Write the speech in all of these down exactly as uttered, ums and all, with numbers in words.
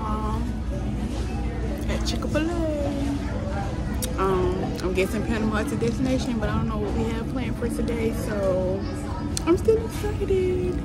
Panama at Chick-fil-A. Um, I'm guessing Panama is a destination, but I don't know what we have planned for today, so I'm still excited.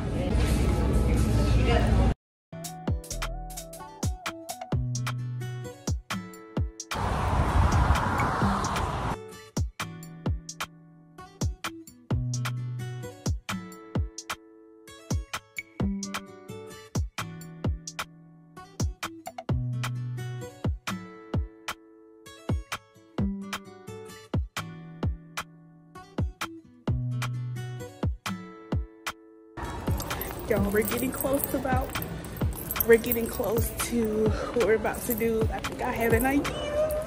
Y'all, we're getting close to about, we're getting close to what we're about to do. I think I have an idea.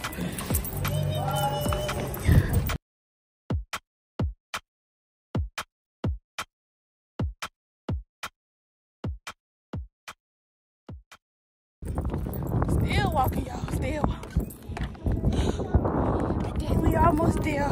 Still walking, y'all, still walking. I think we almost there.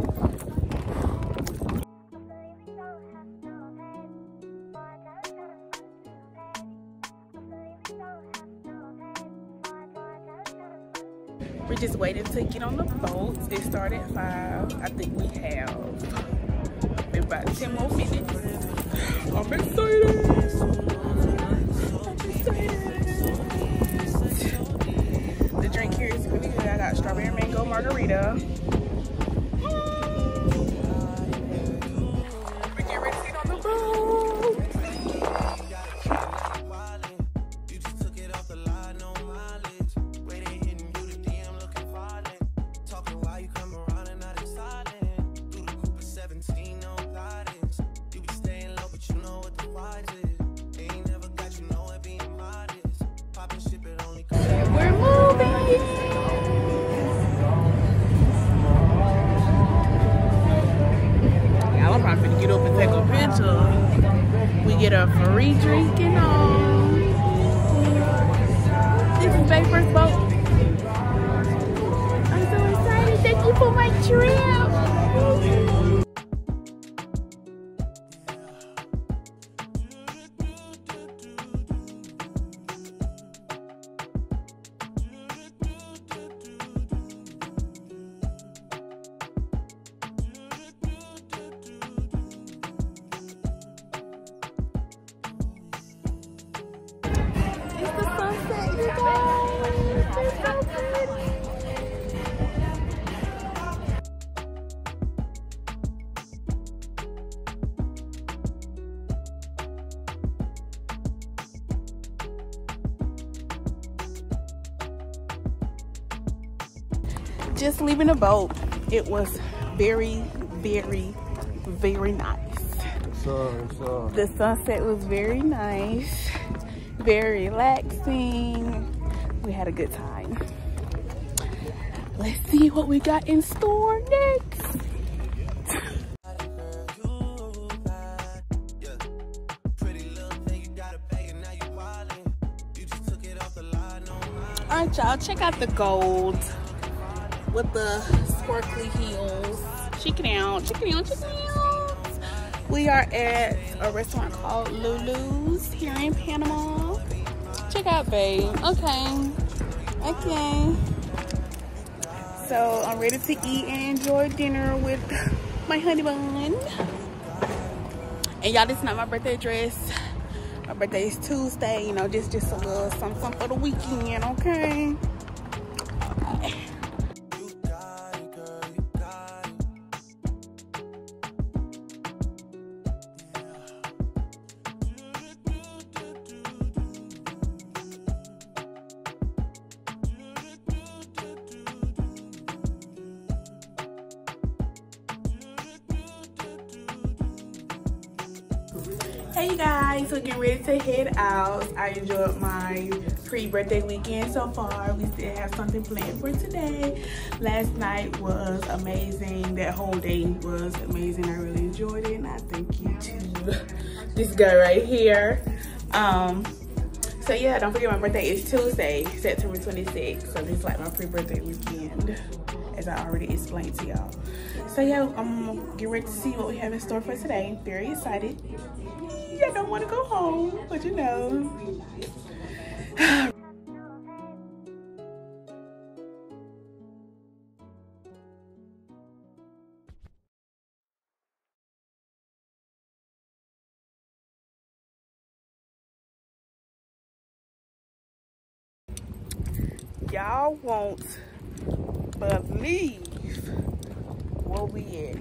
We're just waiting to get on the boats. They start at five. I think we have maybe about ten more minutes. I'm excited. I'm excited. The drink here is really good. I got strawberry mango margarita. We're getting ready to get on the boat. We get a free drink and all. This is my first boat. I'm so excited. Thank you for my trip. Just leaving the boat, it was very, very, very nice. So, so. The sunset was very nice, very relaxing. We had a good time. Let's see what we got in store next. All right, y'all, check out the gold with the sparkly heels. Check it out, check it out, check it out. We are at a restaurant called Lulu's here in Panama. Check out, babe. Okay, okay. So I'm ready to eat and enjoy dinner with my honey bun. And y'all, this is not my birthday dress. My birthday is Tuesday, you know, this just a little something for the weekend, okay? Hey you guys, we're getting ready to head out. I enjoyed my pre-birthday weekend so far. We still have something planned for today. Last night was amazing. That whole day was amazing. I really enjoyed it, and I thank you to this guy right here. Um, so yeah, don't forget my birthday is Tuesday, September twenty-sixth. So this is like my pre-birthday weekend, as I already explained to y'all. So yeah, I'm getting ready to see what we have in store for today. Very excited. I don't want to go home, but you know. Y'all won't believe where we at.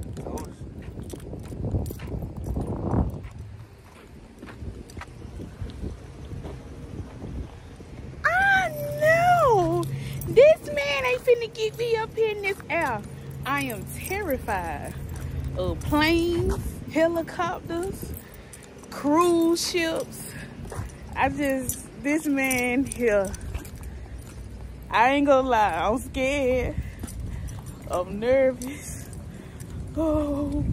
I know this man ain't finna get me up here in this air. I am terrified of planes, helicopters, cruise ships. I just, this man here, I ain't gonna lie, I'm scared. I'm nervous. Oh.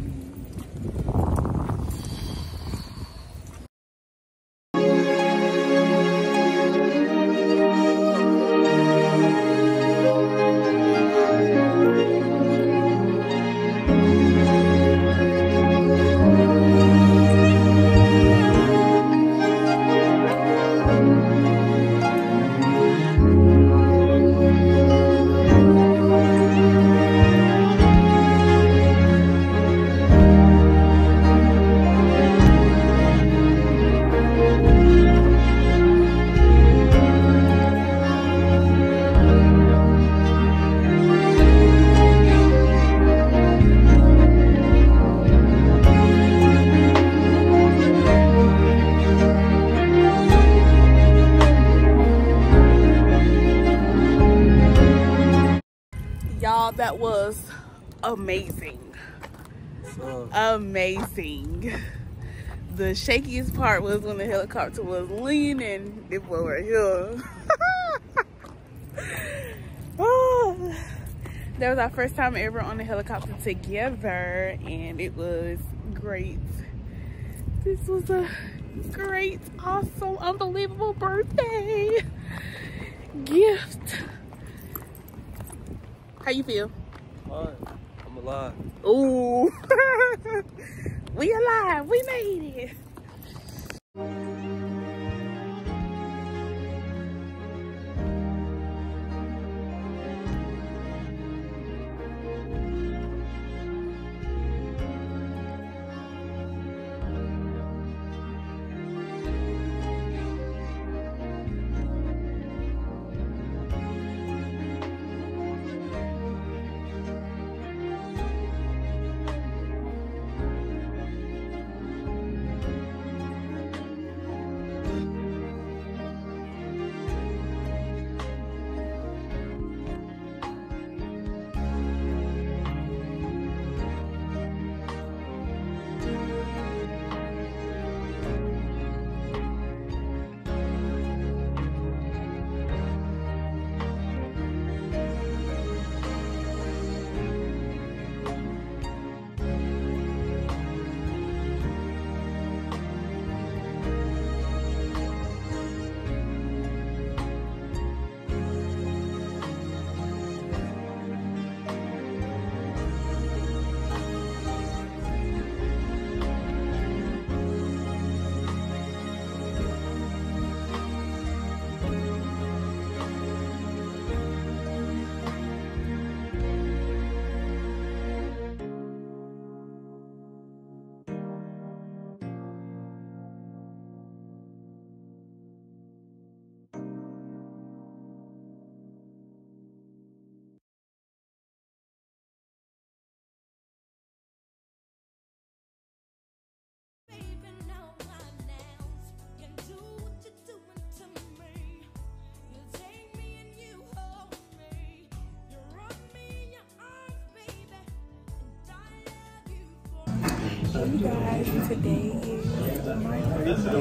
Y'all, that was amazing. So, Amazing. The shakiest part was when the helicopter was leaning. This boy right here. Oh, that was our first time ever on the helicopter together, and it was great. This was a great, awesome, unbelievable birthday gift. How you feel? fine. I'm alive. Ooh. We alive. We made it. You guys, today is my birthday.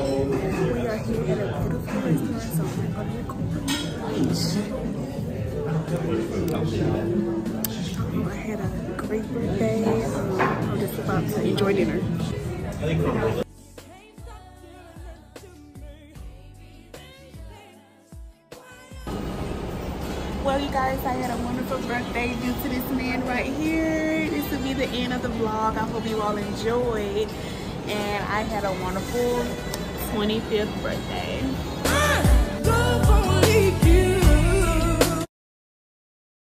We are here at a beautiful restaurant, so I'm gonna record lunch. I had a great birthday. Um, I'm just about to enjoy dinner. Well, you guys, I had a wonderful birthday due to this man right here. This will be the end of the vlog. I hope you all enjoyed. And I had a wonderful twenty-fifth birthday. Go